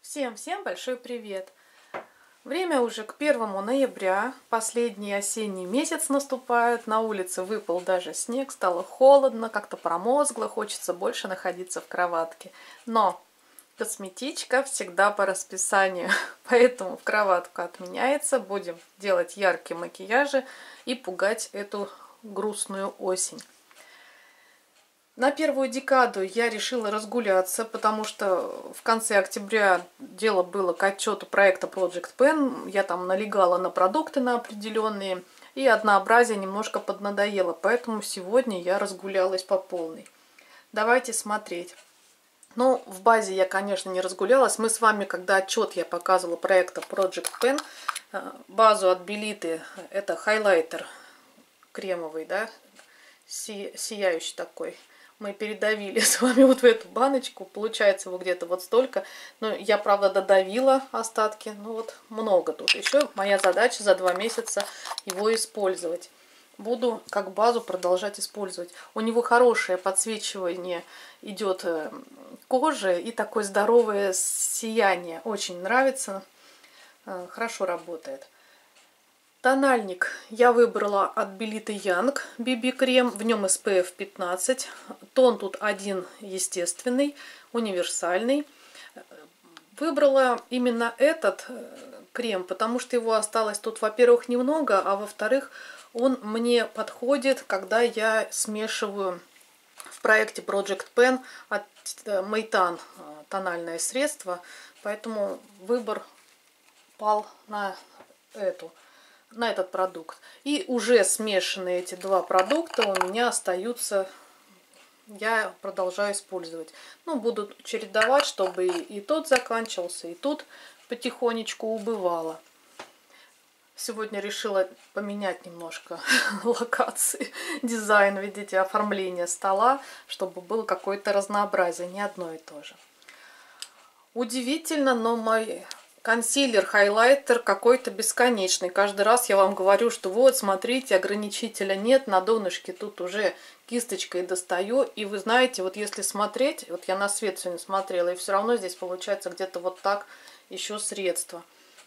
Всем большой привет! Время уже к 1 ноября, последний осенний месяц наступает, на улице выпал даже снег, стало холодно, как-то промозгло, хочется больше находиться в кроватке. Но косметичка всегда по расписанию, поэтому в кроватку отменяется, будем делать яркие макияжи и пугать эту грустную осень. На первую декаду я решила разгуляться, потому что в конце октября дело было к отчету проекта Project Pen. Я там налегала на продукты на определенные, и однообразие немножко поднадоело. Поэтому сегодня я разгулялась по полной. Давайте смотреть. Ну, в базе я, конечно, не разгулялась. Мы с вами, когда отчет я показывала проекта Project Pen, базу от Белиты, это хайлайтер кремовый, да, сияющий такой. Мы передавили с вами вот в эту баночку. Получается его где-то вот столько. Но я, правда, додавила остатки. Ну вот много тут. Еще моя задача за 2 месяца его использовать. Буду как базу продолжать использовать. У него хорошее подсвечивание идет кожи и такое здоровое сияние. Очень нравится. Хорошо работает. Тональник я выбрала от Белиты Янг BB крем, в нем SPF 15. Тон тут один естественный, универсальный. Выбрала именно этот крем, потому что его осталось тут, во-первых, немного, а во-вторых, он мне подходит, когда я смешиваю в проекте Project Pen от Мейтан тональное средство, поэтому выбор пал на этот продукт. И уже смешанные эти два продукта у меня остаются, я продолжаю использовать. Ну, буду чередовать, чтобы и тот заканчивался, и тут потихонечку убывало. Сегодня решила поменять немножко локации, дизайн, видите, оформление стола, чтобы было какое-то разнообразие, не одно и то же. Удивительно, но мой консилер, хайлайтер какой-то бесконечный. Каждый раз я вам говорю, что вот, смотрите, ограничителя нет, на донышке тут уже кисточкой достаю. И вы знаете, вот если смотреть, вот я на свет сегодня смотрела, и все равно здесь получается где-то вот так еще средство.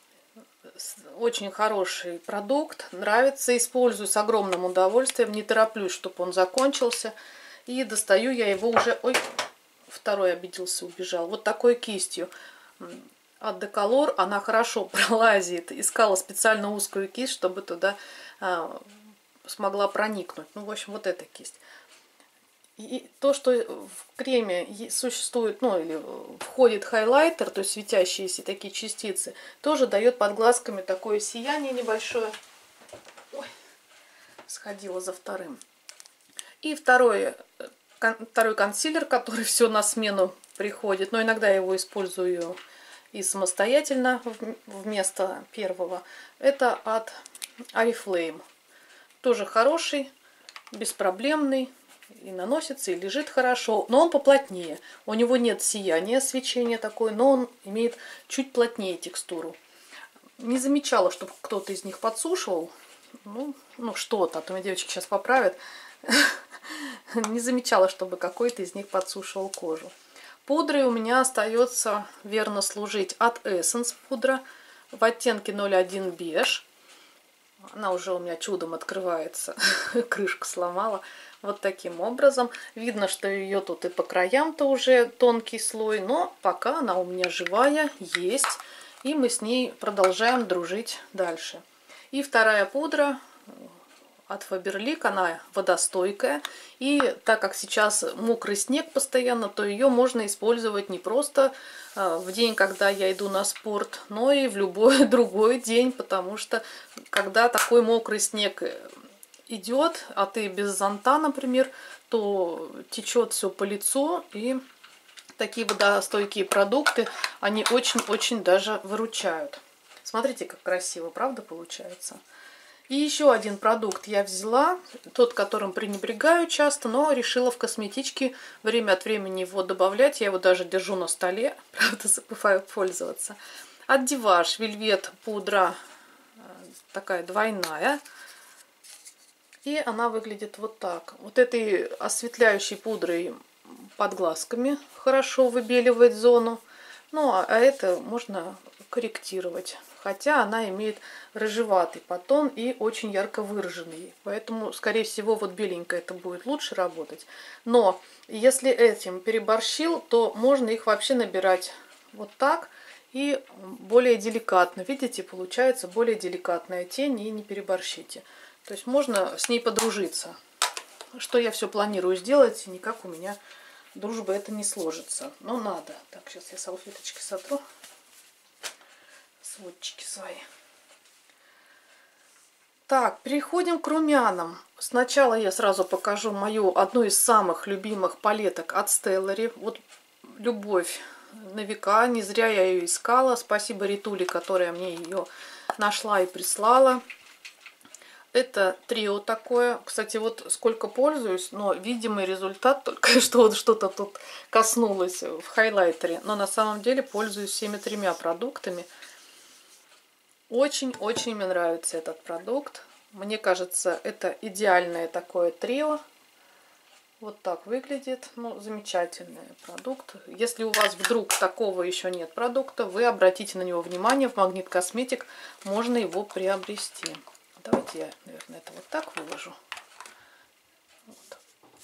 Очень хороший продукт, нравится, использую с огромным удовольствием, не тороплюсь, чтобы он закончился. И достаю я его уже, ой, второй обиделся, убежал, вот такой кистью. От Decolor она хорошо пролазит. Искала специально узкую кисть, чтобы туда смогла проникнуть. Ну, в общем, вот эта кисть. И то, что в креме существует, ну, или входит хайлайтер, то есть светящиеся такие частицы, тоже дает под глазками такое сияние небольшое. Ой, сходила за вторым. И второй консилер, который все на смену приходит, но иногда я его использую и самостоятельно вместо первого. Это от Oriflame. Тоже хороший, беспроблемный. И наносится, и лежит хорошо. Но он поплотнее. У него нет сияния, свечения такое, но он имеет чуть плотнее текстуру. Не замечала, чтобы кто-то из них подсушивал. Ну что-то, а то меня девочки сейчас поправят. Не замечала, чтобы какой-то из них подсушивал кожу. Пудрой у меня остается верно служить от Essence пудра в оттенке 01 беж. Она уже у меня чудом открывается. Крышку сломала. Вот таким образом. Видно, что ее тут и по краям-то уже тонкий слой. Но пока она у меня живая, есть. И мы с ней продолжаем дружить дальше. И вторая пудра от Faberlic, она водостойкая. И так как сейчас мокрый снег постоянно, то ее можно использовать не просто в день, когда я иду на спорт, но и в любой другой день, потому что когда такой мокрый снег идет, а ты без зонта, например, то течет все по лицу, и такие водостойкие продукты, они очень-очень даже выручают. Смотрите, как красиво, правда, получается? И еще один продукт я взяла, тот, которым пренебрегаю часто, но решила в косметичке время от времени его добавлять. Я его даже держу на столе, правда, забываю пользоваться. От Divash Velvet пудра такая двойная. И она выглядит вот так. Вот этой осветляющей пудрой под глазками хорошо выбеливает зону. Ну, а это можно корректировать. Хотя она имеет рыжеватый подтон и очень ярко выраженный. Поэтому, скорее всего, вот беленькая это будет лучше работать. Но если этим переборщил, то можно их вообще набирать вот так и более деликатно. Видите, получается более деликатная тень, и не переборщите. То есть можно с ней подружиться. Что я все планирую сделать, и никак у меня дружба это не сложится. Но надо. Так, сейчас я салфеточки сотру. Сводчики свои. Так, переходим к румянам. Сначала я сразу покажу мою одну из самых любимых палеток от Stellary. Вот любовь на века. Не зря я ее искала. Спасибо Ритуле, которая мне ее нашла и прислала. Это трио такое. Кстати, вот сколько пользуюсь, но видимый результат только что вот что-то тут коснулось в хайлайтере. Но на самом деле пользуюсь всеми тремя продуктами. Очень-очень мне нравится этот продукт. Мне кажется, это идеальное такое трио. Вот так выглядит. Ну, замечательный продукт. Если у вас вдруг такого еще нет продукта, вы обратите на него внимание. В Магнит Косметик можно его приобрести. Давайте я, наверное, это вот так выложу. Вот.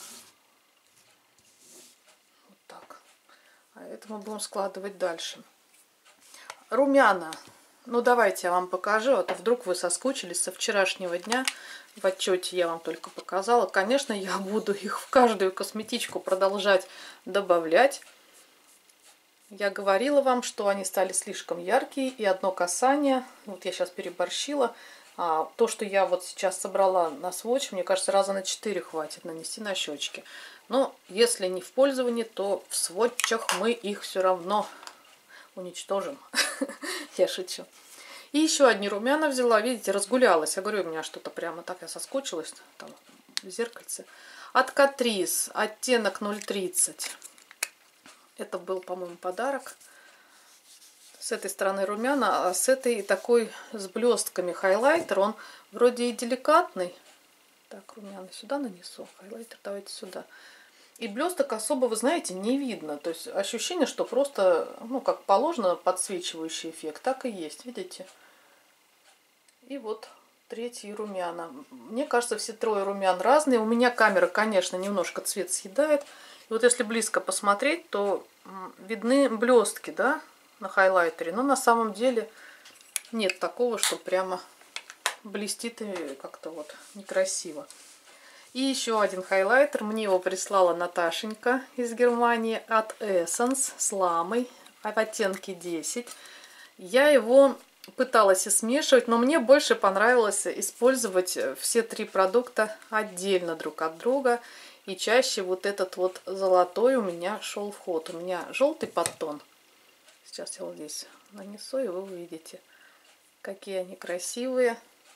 Вот так. А это мы будем складывать дальше. Румяна. Ну, давайте я вам покажу, а то вдруг вы соскучились со вчерашнего дня. В отчете я вам только показала. Конечно, я буду их в каждую косметичку продолжать добавлять. Я говорила вам, что они стали слишком яркие, и одно касание, вот я сейчас переборщила, а то, что я вот сейчас собрала на сводч, мне кажется, раза на 4 хватит нанести на щечки. Но если не в пользовании, то в сводчах мы их все равно уничтожим. Я шучу. И еще одни румяна взяла. Видите, разгулялась. Я говорю, у меня что-то прямо так, я соскучилась. Там в зеркальце. От Catrice. Оттенок 030. Это был, по-моему, подарок. С этой стороны румяна, а с этой такой с блестками хайлайтер. Он вроде и деликатный. Так, румяна сюда нанесу. Хайлайтер давайте сюда. И блесток особо, вы знаете, не видно. То есть ощущение, что просто, ну, как положено, подсвечивающий эффект. Так и есть, видите? И вот третий румяна. Мне кажется, все трое румян разные. У меня камера, конечно, немножко цвет съедает. И вот если близко посмотреть, то видны блестки, да, на хайлайтере. Но на самом деле нет такого, что прямо блестит и как-то вот некрасиво. И еще один хайлайтер. Мне его прислала Наташенька из Германии от Essence с ламой в оттенке 10. Я его пыталась и смешивать, но мне больше понравилось использовать все три продукта отдельно друг от друга. И чаще вот этот вот золотой у меня шел в ход. У меня желтый подтон. Сейчас я вот здесь нанесу, и вы увидите, какие они красивые.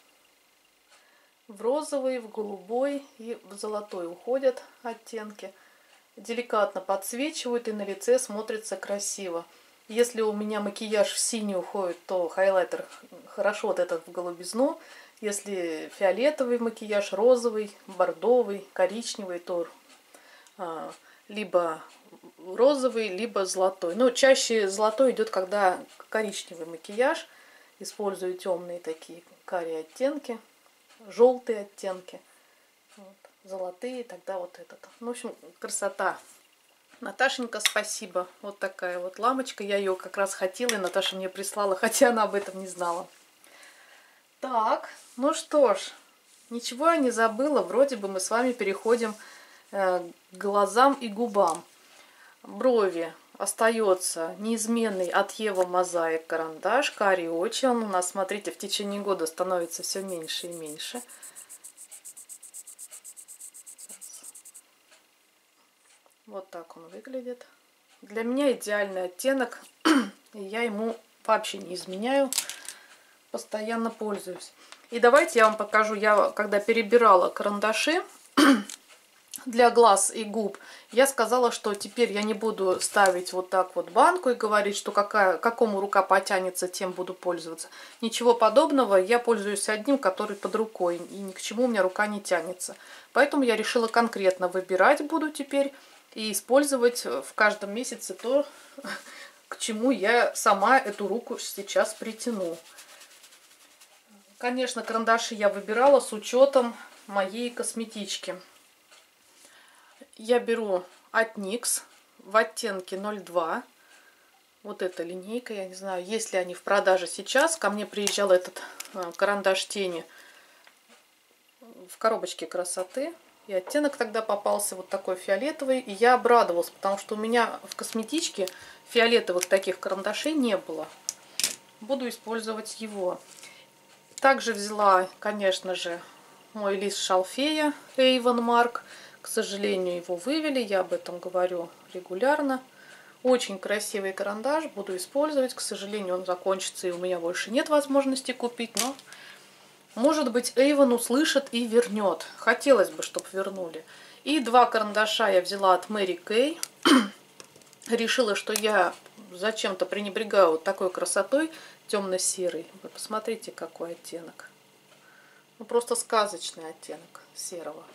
В розовый, в голубой и в золотой уходят оттенки. Деликатно подсвечивают, и на лице смотрится красиво. Если у меня макияж в синий уходит, то хайлайтер хорошо вот этот в голубизну. Если фиолетовый макияж, розовый, бордовый, коричневый, то либо розовый, либо золотой. Но чаще золотой идет, когда коричневый макияж. Использую темные такие карие оттенки. Желтые оттенки, вот, золотые, тогда вот этот. Ну, в общем, красота. Наташенька, спасибо. Вот такая вот ламочка. Я ее как раз хотела, и Наташа мне прислала, хотя она об этом не знала. Так, ну что ж, ничего я не забыла. Вроде бы мы с вами переходим к глазам и губам. Брови остается неизменный от Ева Мозаик карандаш, карий очи. Он у нас, смотрите, в течение года становится все меньше и меньше. Вот так он выглядит. Для меня идеальный оттенок, и я ему вообще не изменяю, постоянно пользуюсь. И давайте я вам покажу, я когда перебирала карандаши для глаз и губ, я сказала, что теперь я не буду ставить вот так вот банку и говорить, что какому рука потянется, тем буду пользоваться. Ничего подобного, я пользуюсь одним, который под рукой, и ни к чему у меня рука не тянется. Поэтому я решила конкретно выбирать буду теперь и использовать в каждом месяце то, к чему я сама эту руку сейчас притяну. Конечно, карандаши я выбирала с учетом моей косметички. Я беру от NYX в оттенке 02. Вот эта линейка, я не знаю, есть ли они в продаже сейчас. Ко мне приезжал этот карандаш тени в коробочке красоты. И оттенок тогда попался вот такой фиолетовый. И я обрадовалась, потому что у меня в косметичке фиолетовых таких карандашей не было. Буду использовать его. Также взяла, конечно же, мой лист шалфея Avon Mark. К сожалению, его вывели, я об этом говорю регулярно. Очень красивый карандаш, буду использовать. К сожалению, он закончится, и у меня больше нет возможности купить. Но, может быть, Avon услышит и вернет. Хотелось бы, чтобы вернули. И два карандаша я взяла от Mary Kay. Решила, что я зачем-то пренебрегаю вот такой красотой темно-серый. Вы посмотрите, какой оттенок. Ну, просто сказочный оттенок серого.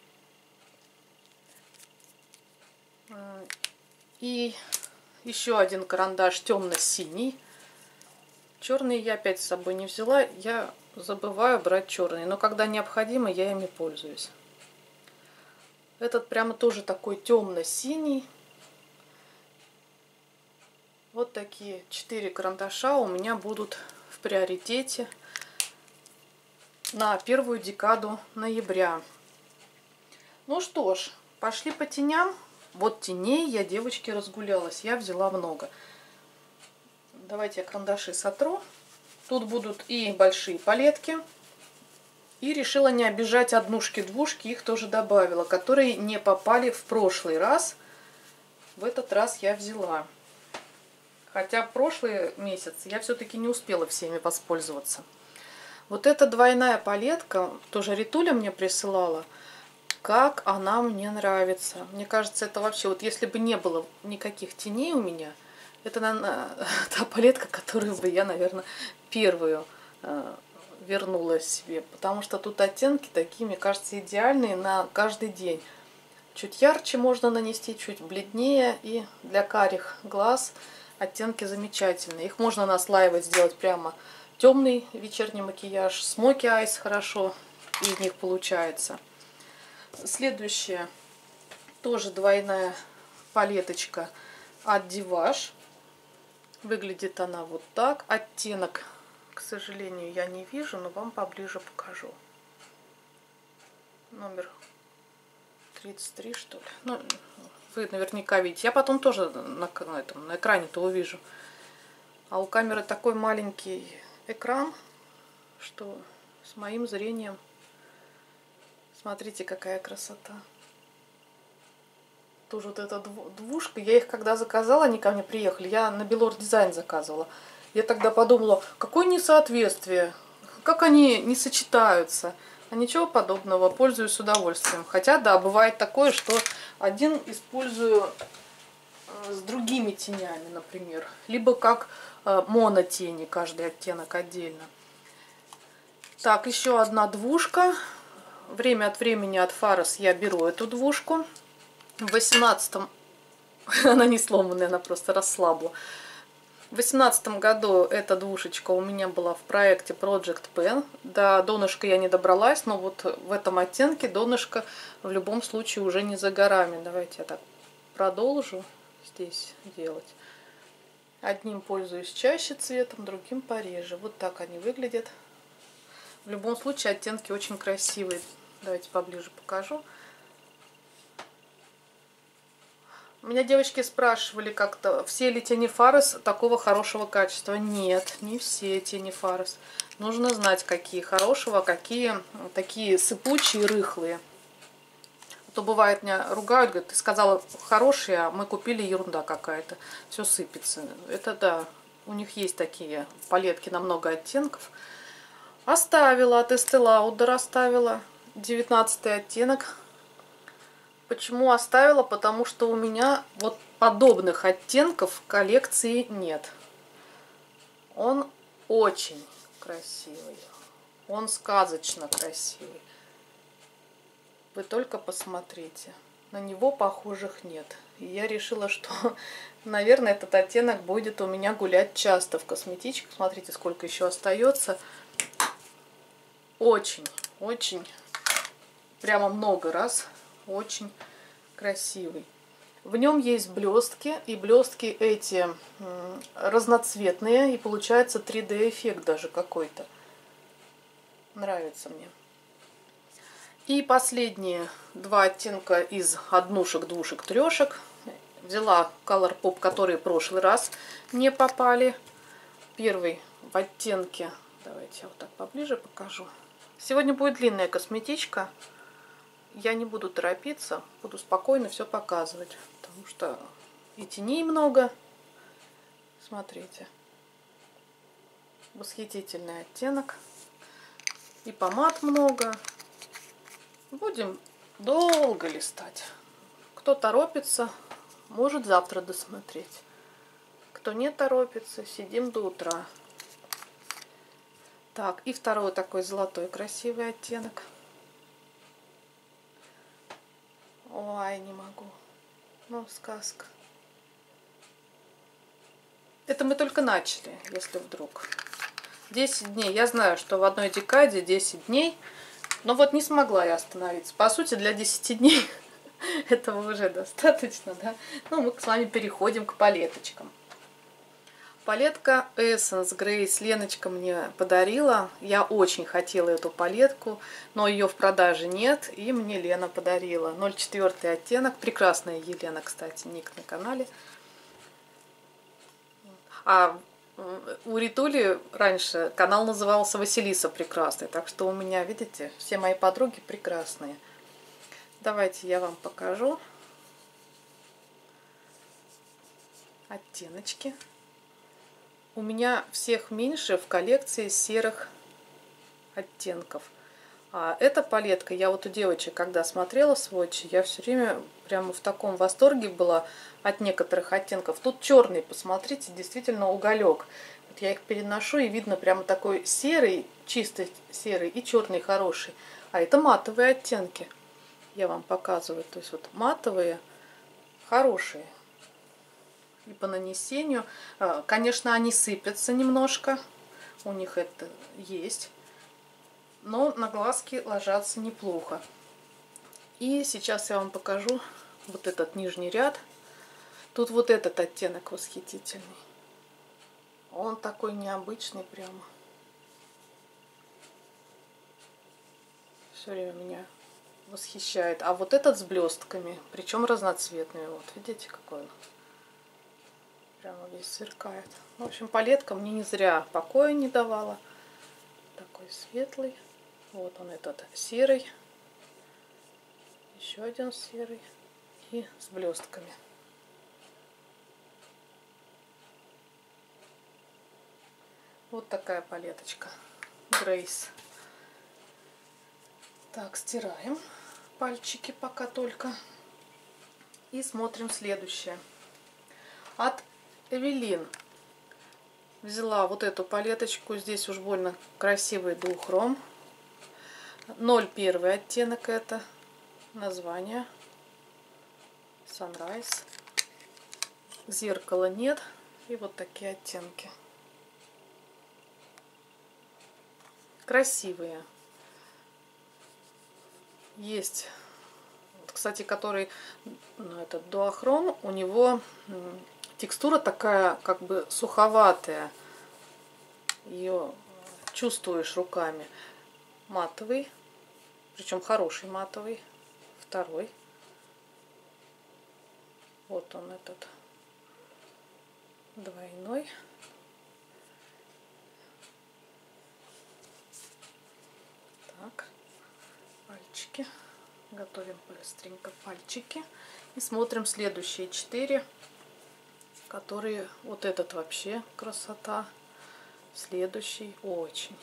И еще один карандаш темно-синий. Черный я опять с собой не взяла. Я забываю брать черный. Но когда необходимо, я ими пользуюсь. Этот прямо тоже такой темно-синий. Вот такие 4 карандаша у меня будут в приоритете на первую декаду ноября. Ну что ж, пошли по теням. Вот теней я, девочки, разгулялась. Я взяла много. Давайте я карандаши сотру. Тут будут и большие палетки. И решила не обижать однушки-двушки. Их тоже добавила, которые не попали в прошлый раз. В этот раз я взяла. Хотя прошлый месяц я все-таки не успела всеми воспользоваться. Вот эта двойная палетка, тоже Ритуля мне присылала. Как она мне нравится. Мне кажется, это вообще, вот если бы не было никаких теней у меня, это, наверное, та палетка, которую бы я, наверное, первую вернула себе. Потому что тут оттенки такие, мне кажется, идеальные на каждый день. Чуть ярче можно нанести, чуть бледнее. И для карих глаз оттенки замечательные. Их можно наслаивать, сделать прямо темный вечерний макияж. Смоки айс хорошо из них получается. Следующая тоже двойная палеточка от Divage. Выглядит она вот так. Оттенок, к сожалению, я не вижу, но вам поближе покажу. Номер 33, что ли. Ну, вы наверняка видите. Я потом тоже на экране-то увижу. А у камеры такой маленький экран, что с моим зрением... Смотрите, какая красота. Тоже вот эта двушка. Я их когда заказала, они ко мне приехали. Я на Белор Дизайн заказывала. Я тогда подумала, какое несоответствие. Как они не сочетаются. А ничего подобного. Пользуюсь с удовольствием. Хотя, да, бывает такое, что один использую с другими тенями, например. Либо как монотени, каждый оттенок отдельно. Так, еще одна двушка. Время от времени от Фарос я беру эту двушку. В 18-м, она не сломанная, она просто расслабла. В 18-м году эта двушечка у меня была в проекте Project Pen. До донышка я не добралась, но вот в этом оттенке донышко в любом случае уже не за горами. Давайте я так продолжу здесь делать. Одним пользуюсь чаще цветом, другим пореже. Вот так они выглядят. В любом случае оттенки очень красивые. Давайте поближе покажу. Меня девочки спрашивали как-то, все ли тени Фарос такого хорошего качества. Нет, не все тени Фарос. Нужно знать, какие хорошего, какие такие сыпучие, рыхлые. А то бывает, меня ругают, говорят, ты сказала хорошие, а мы купили ерунда какая-то. Все сыпется. Это да, у них есть такие палетки на много оттенков. Оставила от Estee Lauder, оставила 19 оттенок. Почему оставила? Потому что у меня вот подобных оттенков в коллекции нет. Он очень красивый. Он сказочно красивый. Вы только посмотрите. На него похожих нет. И я решила, что, наверное, этот оттенок будет у меня гулять часто в косметичках. Смотрите, сколько еще остается. Очень, очень, прямо много раз. Очень красивый. В нем есть блестки, и блестки эти разноцветные, и получается 3D-эффект даже какой-то. Нравится мне. И последние два оттенка из однушек, двушек, трешек. Взяла Color Pop, которые в прошлый раз не попали. Первый в оттенке, давайте я вот так поближе покажу. Сегодня будет длинная косметичка. Я не буду торопиться, буду спокойно все показывать, потому что и теней много. Смотрите, восхитительный оттенок, и помад много. Будем долго листать. Кто торопится, может завтра досмотреть. Кто не торопится, сидим до утра. Так, и второй такой золотой красивый оттенок. Ой, не могу. Ну, сказка. Это мы только начали, если вдруг. 10 дней. Я знаю, что в одной декаде 10 дней. Но вот не смогла я остановиться. По сути, для 10 дней этого уже достаточно, да? Ну, мы с вами переходим к палеточкам. Палетка Essence Grace Леночка мне подарила. Я очень хотела эту палетку, но ее в продаже нет, и мне Лена подарила. 04 оттенок. Прекрасная Елена, кстати, ник на канале. А у Ритули раньше канал назывался Василиса Прекрасная, так что у меня, видите, все мои подруги прекрасные. Давайте я вам покажу оттеночки. У меня всех меньше в коллекции серых оттенков. А эта палетка, я вот у девочек, когда смотрела сводчи, я все время прямо в таком восторге была от некоторых оттенков. Тут черный, посмотрите, действительно уголек. Вот я их переношу, и видно прямо такой серый, чистый серый, и черный хороший. А это матовые оттенки. Я вам показываю. То есть вот матовые, хорошие. И по нанесению, конечно, они сыпятся немножко, у них это есть, но на глазки ложатся неплохо. И сейчас я вам покажу вот этот нижний ряд. Тут вот этот оттенок восхитительный. Он такой необычный прямо. Все время меня восхищает. А вот этот с блестками, причем разноцветный. Вот, видите, какой он. Прямо весь сверкает. В общем, палетка мне не зря покоя не давала. Такой светлый. Вот он этот серый. Еще один серый. И с блестками. Вот такая палеточка. Grace. Так, стираем пальчики пока только. И смотрим следующее. От Эвелин взяла вот эту палеточку. Здесь уж больно красивый двухром. 01 оттенок это. Название. Sunrise. Зеркала нет. И вот такие оттенки. Красивые. Есть, кстати, который, ну, этот дуохром, у него текстура такая, как бы суховатая. Ее чувствуешь руками. Матовый, причем хороший матовый. Второй. Вот он этот двойной. Так, пальчики. Готовим быстренько пальчики. И смотрим следующие 4, которые... Вот этот вообще красота. Следующий очень.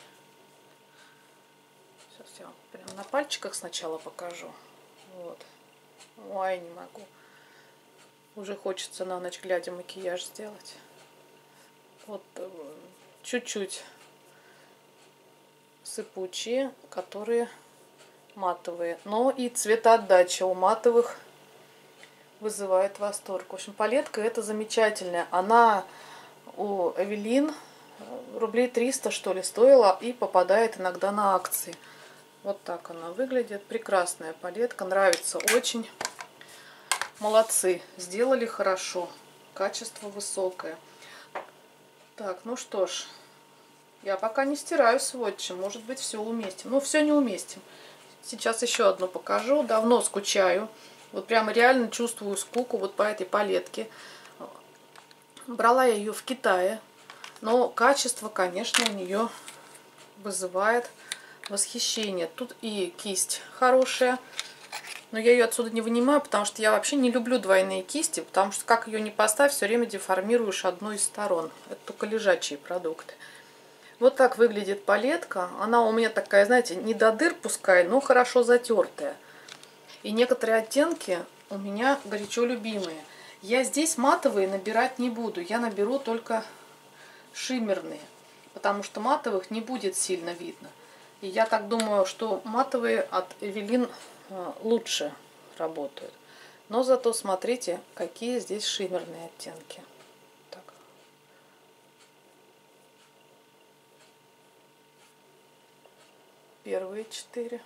Сейчас я вам прям на пальчиках сначала покажу. Вот. Ой, не могу. Уже хочется на ночь глядя макияж сделать. Вот чуть-чуть сыпучие, которые матовые. Но и цветоотдача у матовых вызывает восторг. В общем, палетка эта замечательная. Она у Эвелин рублей 300, что ли, стоила и попадает иногда на акции. Вот так она выглядит. Прекрасная палетка, нравится очень. Молодцы, сделали хорошо. Качество высокое. Так, ну что ж, я пока не стираю сводчем. Может быть, все уместим. Ну, все не уместим. Сейчас еще одну покажу. Давно скучаю. Вот прямо реально чувствую скуку вот по этой палетке. Брала я ее в Китае. Но качество, конечно, у нее вызывает восхищение. Тут и кисть хорошая. Но я ее отсюда не вынимаю, потому что я вообще не люблю двойные кисти. Потому что как ее не поставь, все время деформируешь одну из сторон. Это только лежачие продукты. Вот так выглядит палетка. Она у меня такая, знаете, не до дыр пускай, но хорошо затертая. И некоторые оттенки у меня горячо любимые. Я здесь матовые набирать не буду. Я наберу только шиммерные. Потому что матовых не будет сильно видно. И я так думаю, что матовые от Эвелин лучше работают. Но зато смотрите, какие здесь шиммерные оттенки. Так. Первые 4.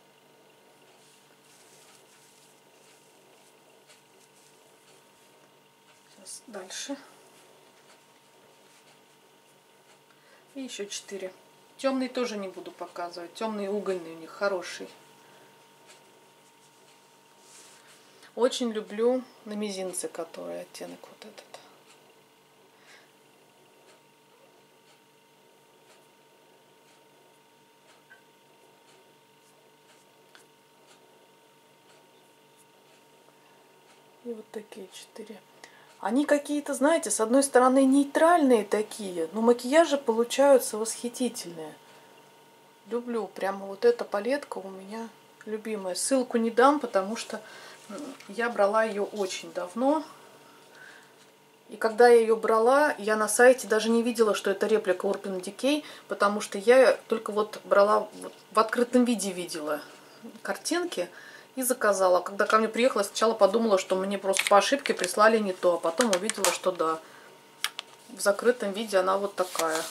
Сейчас дальше. И еще 4. Темный тоже не буду показывать. Темный угольный у них хороший. Очень люблю на мизинце, который оттенок вот этот. И вот такие 4. Они какие-то, знаете, с одной стороны нейтральные такие, но макияжи получаются восхитительные. Люблю. Прямо вот эта палетка у меня любимая. Ссылку не дам, потому что я брала ее очень давно. И когда я ее брала, я на сайте даже не видела, что это реплика Urban Decay, потому что я только вот брала в открытом виде видела картинки и заказала. Когда ко мне приехала, сначала подумала, что мне просто по ошибке прислали не то, а потом увидела, что да, в закрытом виде она вот такая.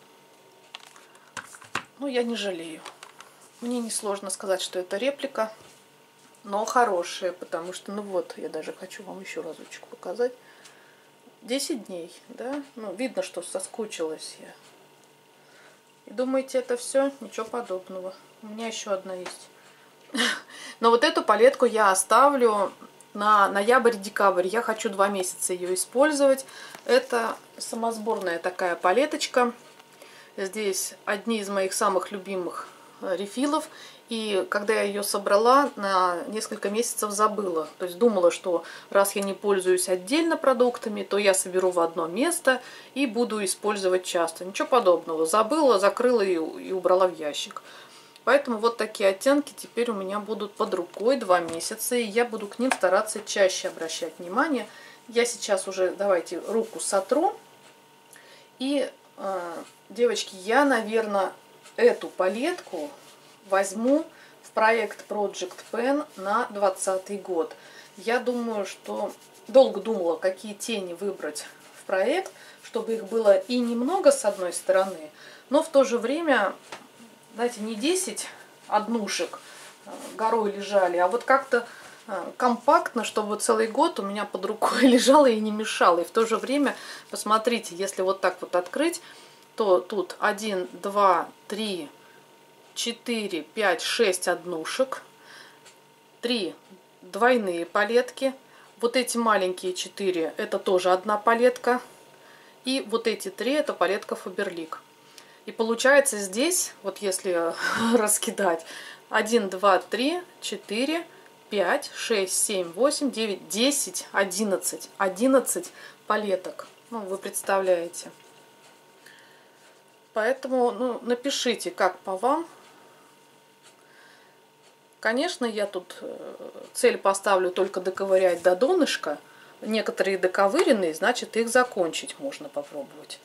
Ну, я не жалею. Мне несложно сказать, что это реплика, но хорошая, потому что, ну вот, я даже хочу вам еще разочек показать. 10 дней, да? Ну, видно, что соскучилась я. И думаете, это все? Ничего подобного. У меня еще одна есть. Но вот эту палетку я оставлю на ноябрь-декабрь. Я хочу 2 месяца ее использовать. Это самосборная такая палеточка. Здесь одни из моих самых любимых рефилов. И когда я ее собрала, на несколько месяцев забыла. То есть думала, что раз я не пользуюсь отдельно продуктами, то я соберу в одно место и буду использовать часто. Ничего подобного. Забыла, закрыла и убрала в ящик. Поэтому вот такие оттенки теперь у меня будут под рукой 2 месяца. И я буду к ним стараться чаще обращать внимание. Я сейчас уже, давайте, руку сотру. И, девочки, я, наверное, эту палетку возьму в проект Project Pen на 2020 год. Я думаю, что долго думала, какие тени выбрать в проект, чтобы их было и немного с одной стороны, но в то же время, знаете, не 10 однушек горой лежали, а вот как-то компактно, чтобы целый год у меня под рукой лежало и не мешало. И в то же время, посмотрите, если вот так вот открыть, то тут 1, 2, 3, 4, 5, 6 однушек, 3 двойные палетки, вот эти маленькие 4 это тоже одна палетка, и вот эти 3 это палетка Faberlic. И получается здесь, вот если раскидать, 1, 2, 3, 4, 5, 6, 7, 8, 9, 10, 11. 11 палеток. Ну, вы представляете. Поэтому, ну, напишите, как по вам. Конечно, я тут цель поставлю только доковырять до донышка. Некоторые доковыренные, значит, их закончить можно попробовать.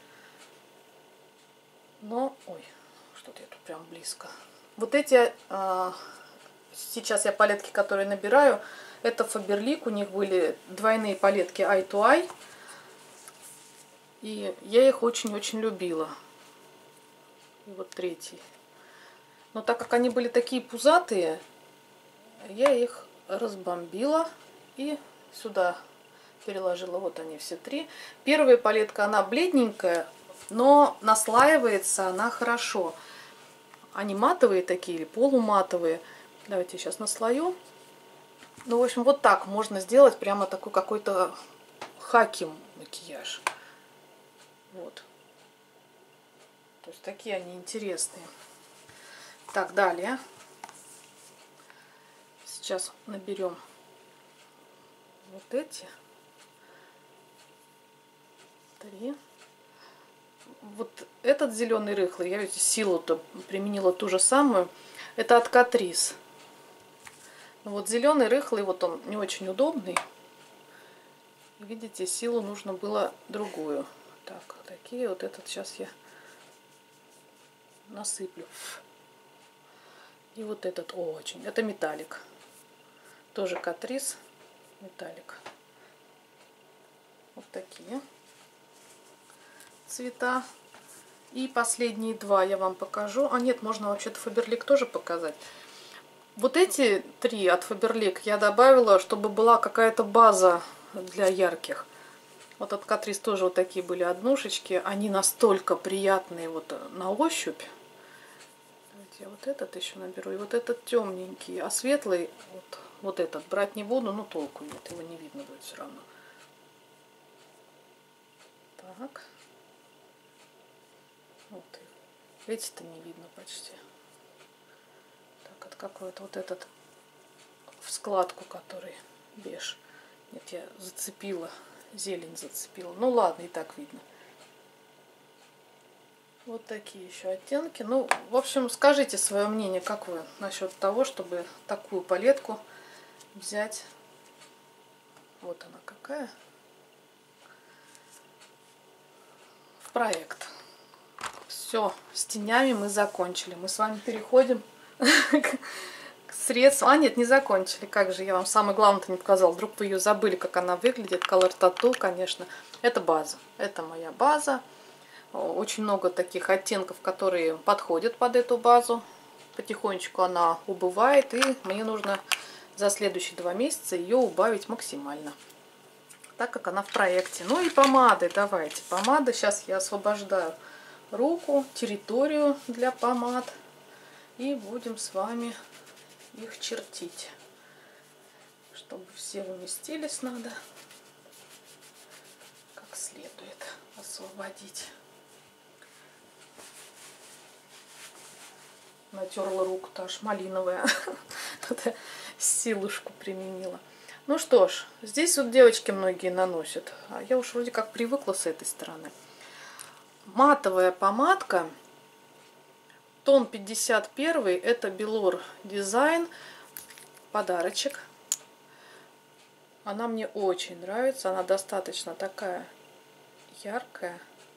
Но, ой, что-то я тут прям близко. Вот эти, сейчас я палетки, которые набираю, Это Faberlic, у них были двойные палетки Eye to Eye. И я их очень-очень любила. И вот третий. Но так как они были такие пузатые, я их разбомбила и сюда переложила. Вот они все три. Первая палетка, она бледненькая, но наслаивается она хорошо. Они матовые такие или полуматовые. Давайте я сейчас наслою. Ну, в общем, вот так можно сделать прямо такой какой-то хаки макияж. Вот. То есть такие они интересные. Так, далее. Сейчас наберем вот эти. 3. Вот этот зеленый рыхлый, я ведь силу-то применила ту же самую. Это от Catrice. Вот зеленый рыхлый, вот он не очень удобный. Видите, силу нужно было другую. Так, такие вот этот сейчас я насыплю. И вот этот очень. Это металлик. Тоже Catrice. Металлик. Вот такие цвета. И последние два я вам покажу. А нет, можно вообще-то Faberlic тоже показать. Вот эти три от Faberlic я добавила, чтобы была какая-то база для ярких. Вот от Catrice тоже вот такие были однушечки. Они настолько приятные вот на ощупь. Давайте я вот этот еще наберу. И вот этот темненький. А светлый, вот этот брать не буду, но толку нет. Его не видно будет все равно. Так. Вот. Видите-то не видно почти. Так, от какой-то вот этот в складку, который беж. Нет, я зацепила. Зелень зацепила. Ну ладно, и так видно. Вот такие еще оттенки. Ну, в общем, скажите свое мнение, как вы насчет того, чтобы такую палетку взять. Вот она какая. В проект. Все, с тенями мы закончили. Мы с вами переходим к средствам. А, нет, не закончили. Как же, я вам самое главное-то не показала. Вдруг вы ее забыли, как она выглядит. Color Tattoo, конечно. Это база. Это моя база. Очень много таких оттенков, которые подходят под эту базу. Потихонечку она убывает. И мне нужно за следующие 2 месяца ее убавить максимально. Так как она в проекте. Ну и помады. Давайте. Помады. Сейчас я освобождаю руку, территорию для помад. И будем с вами их чертить. Чтобы все уместились, надо как следует освободить. Натерла руку-то аж малиновая. Силушку применила. Ну что ж, здесь вот девочки многие наносят. А я уж вроде как привыкла с этой стороны. Матовая помадка. Тон 51. Это Belor Design. Подарочек. Она мне очень нравится. Она достаточно такая яркая.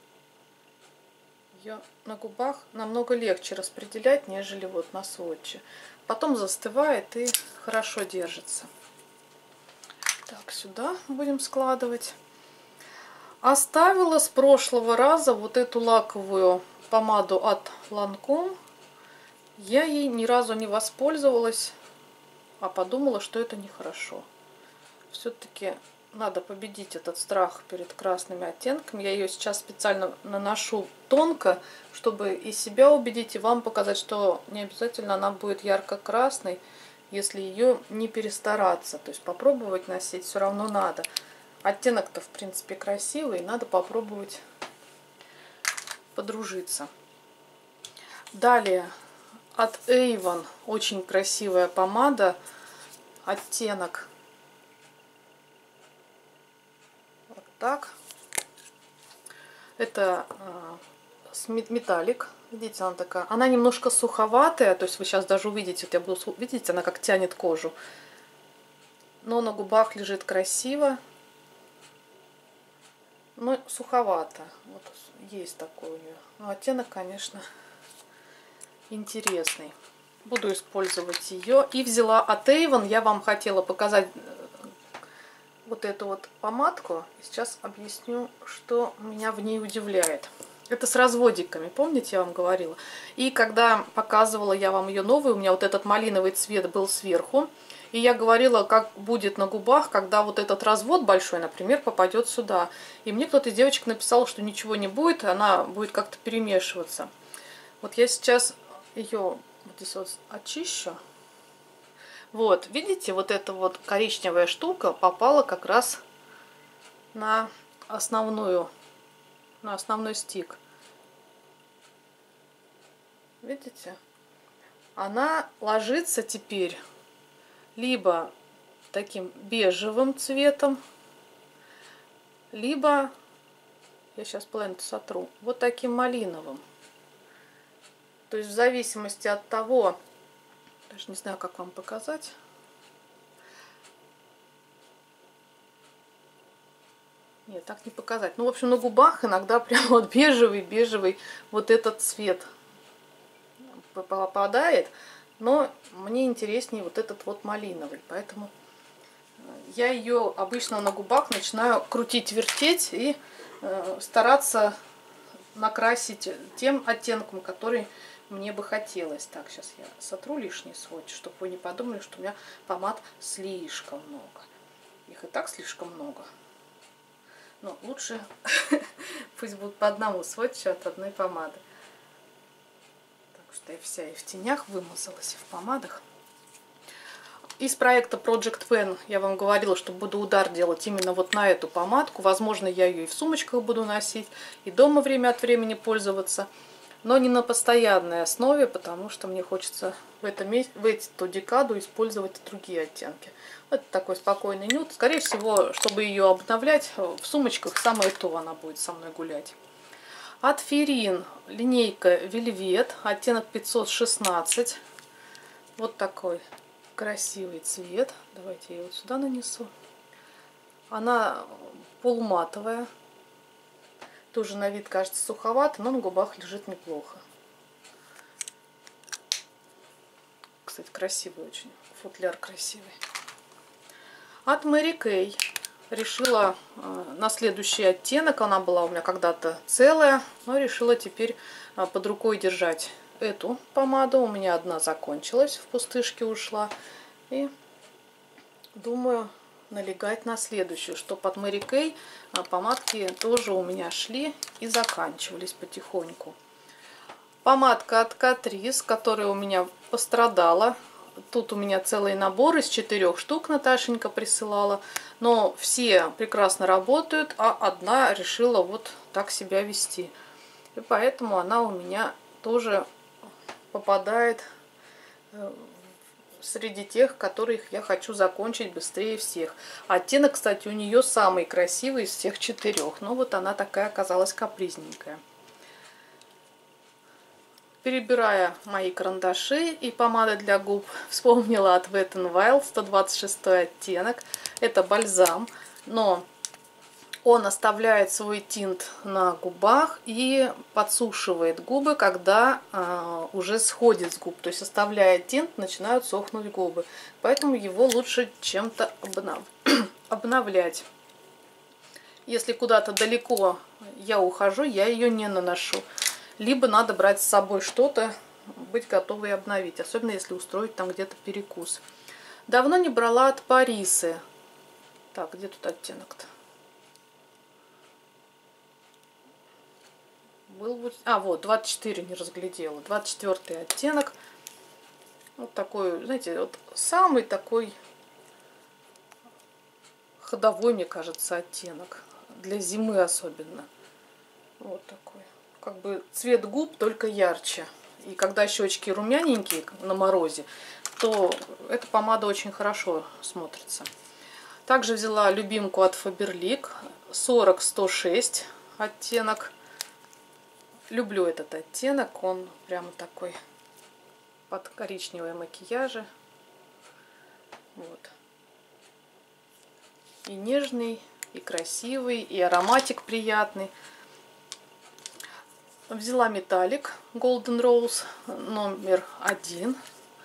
Ее на губах намного легче распределять, нежели вот на сводче. Потом застывает и хорошо держится. Так, сюда будем складывать. Оставила с прошлого раза вот эту лаковую помаду от Lancome. Я ей ни разу не воспользовалась, а подумала, что это нехорошо. Все-таки надо победить этот страх перед красными оттенками. Я ее сейчас специально наношу тонко, чтобы и себя убедить, и вам показать, что не обязательно она будет ярко-красной, если ее не перестараться. То есть попробовать носить все равно надо. Оттенок-то, в принципе, красивый, надо попробовать подружиться. Далее от Avon очень красивая помада. Оттенок вот так. Это металлик. Видите, она такая. Она немножко суховатая. То есть вы сейчас даже увидите. Вот я буду видеть, она как тянет кожу. Но на губах лежит красиво. Но суховато. Вот есть такой у нее. Но оттенок, конечно, интересный. Буду использовать ее. И взяла от Avon. Я вам хотела показать вот эту вот помадку. Сейчас объясню, что меня в ней удивляет. Это с разводиками, помните, я вам говорила? И когда показывала я вам ее новую, у меня вот этот малиновый цвет был сверху. И я говорила, как будет на губах, когда вот этот развод большой, например, попадет сюда. И мне кто-то из девочек написал, что ничего не будет, она будет как-то перемешиваться. Вот я сейчас ее вот здесь вот очищу. Вот, видите, вот эта вот коричневая штука попала как раз на основной стик. Видите? Она ложится теперь либо таким бежевым цветом, либо, я сейчас половину сотру, вот таким малиновым. То есть в зависимости от того, даже не знаю, как вам показать. Нет, так не показать. Ну, в общем, на губах иногда прям вот бежевый вот этот цвет попадает. Но мне интереснее вот этот вот малиновый. Поэтому я ее обычно на губах начинаю крутить, вертеть и стараться накрасить тем оттенком, который мне бы хотелось. Так, сейчас я сотру лишний сводч, чтобы вы не подумали, что у меня помад слишком много. Их и так слишком много. Но лучше пусть будут по одному сводчу от одной помады. Так что я вся и в тенях вымазалась, и в помадах. Из проекта Project Pen я вам говорила, что буду удар делать именно вот на эту помадку. Возможно, я ее и в сумочках буду носить, и дома время от времени пользоваться. Но не на постоянной основе, потому что мне хочется в эту декаду использовать другие оттенки. Это такой спокойный нюд. Скорее всего, чтобы ее обновлять в сумочках, самое то она будет со мной гулять. От Ферин линейка Velvet, оттенок 516. Вот такой красивый цвет. Давайте я ее вот сюда нанесу. Она полуматовая. Тоже на вид кажется суховато, но на губах лежит неплохо. Кстати, красивый очень. Футляр красивый. От Mary Kay решила на следующий оттенок. Она была у меня когда-то целая, но решила теперь под рукой держать эту помаду. У меня одна закончилась, в пустышке ушла. И думаю налегать на следующую, что под Mary Kay помадки тоже у меня шли и заканчивались потихоньку. Помадка от Catrice, которая у меня пострадала. Тут у меня целый набор из 4 штук Наташенька присылала. Но все прекрасно работают, а одна решила вот так себя вести. И поэтому она у меня тоже попадает среди тех, которых я хочу закончить быстрее всех. Оттенок, кстати, у нее самый красивый из всех 4. Но вот она такая оказалась капризненькая. Перебирая мои карандаши и помады для губ, вспомнила от Wet n Wild 126 оттенок. Это бальзам, но он оставляет свой тинт на губах и подсушивает губы, когда уже сходит с губ. То есть, оставляя тинт, начинают сохнуть губы. Поэтому его лучше чем-то обновлять. Если куда-то далеко я ухожу, я ее не наношу. Либо надо брать с собой что-то, быть готовой обновить. Особенно если устроить там где-то перекус. Давно не брала от Парисы. Так, где тут оттенок-то? А, вот, 24 не разглядела. 24 оттенок. Вот такой, знаете, вот самый такой ходовой, мне кажется, оттенок. Для зимы особенно. Вот такой. Как бы цвет губ, только ярче. И когда щечки румяненькие на морозе, то эта помада очень хорошо смотрится. Также взяла любимку от Faberlic. 40-106 оттенок. Люблю этот оттенок, он прямо такой под коричневые макияжи. Вот. И нежный, и красивый, и ароматик приятный. Взяла металлик Golden Rose номер 1.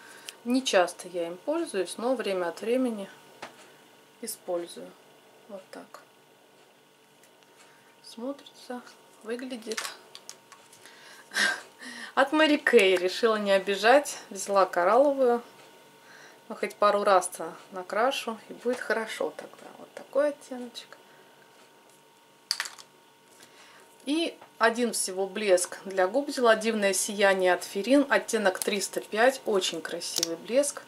Не часто я им пользуюсь, но время от времени использую. Вот так. Смотрится, выглядит. От Мэри Кей решила не обижать. Взяла коралловую. Ну, хоть пару раз-то накрашу, и будет хорошо тогда. Вот такой оттеночек. И один всего блеск для губ взяла. Дивное сияние от Ферин. Оттенок 305. Очень красивый блеск.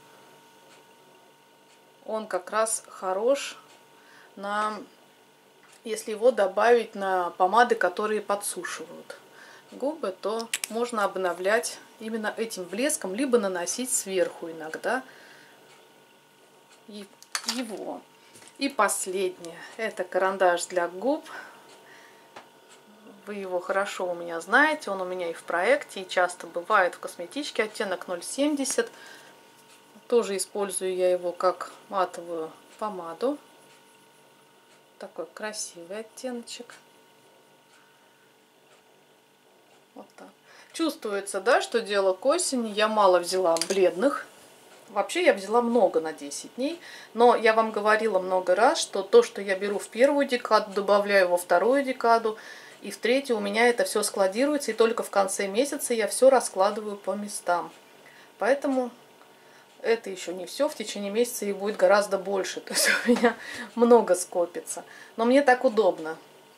Он как раз хорош на... Если его добавить на помады, которые подсушивают губы, то можно обновлять именно этим блеском, либо наносить сверху иногда его. И последнее. Это карандаш для губ. Вы его хорошо у меня знаете. Он у меня и в проекте, и часто бывает в косметичке. Оттенок 0,70. Тоже использую я его как матовую помаду. Такой красивый оттеночек. Вот так. Чувствуется, да, что дело к осени. Я мало взяла бледных. Вообще я взяла много на 10 дней. Но я вам говорила много раз, что то, что я беру в первую декаду, добавляю во вторую декаду. И в третью у меня это все складируется. И только в конце месяца я все раскладываю по местам. Поэтому это еще не все. В течение месяца их будет гораздо больше. То есть у меня много скопится. Но мне так удобно.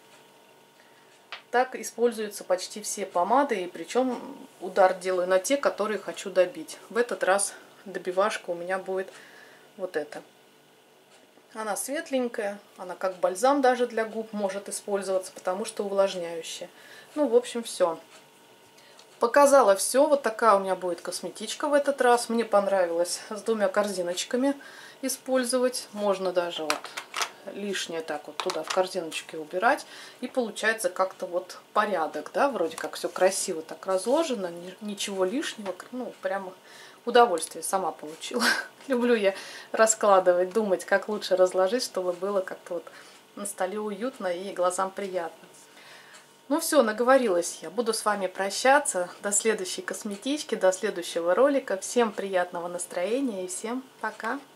Так используются почти все помады. И причем удар делаю на те, которые хочу добить. В этот раз добивашка у меня будет вот эта. Она светленькая. Она как бальзам даже для губ может использоваться, потому что увлажняющая. Ну, в общем, все. Показала все. Вот такая у меня будет косметичка в этот раз. Мне понравилось с двумя корзиночками использовать. Можно даже вот лишнее так вот туда в корзиночке убирать. И получается как-то вот порядок, да, вроде как все красиво так разложено. Ничего лишнего. Ну, прямо удовольствие сама получила. Люблю я раскладывать, думать, как лучше разложить, чтобы было как-то вот на столе уютно и глазам приятно. Ну все, наговорилась я. Буду с вами прощаться. До следующей косметички, до следующего ролика. Всем приятного настроения и всем пока!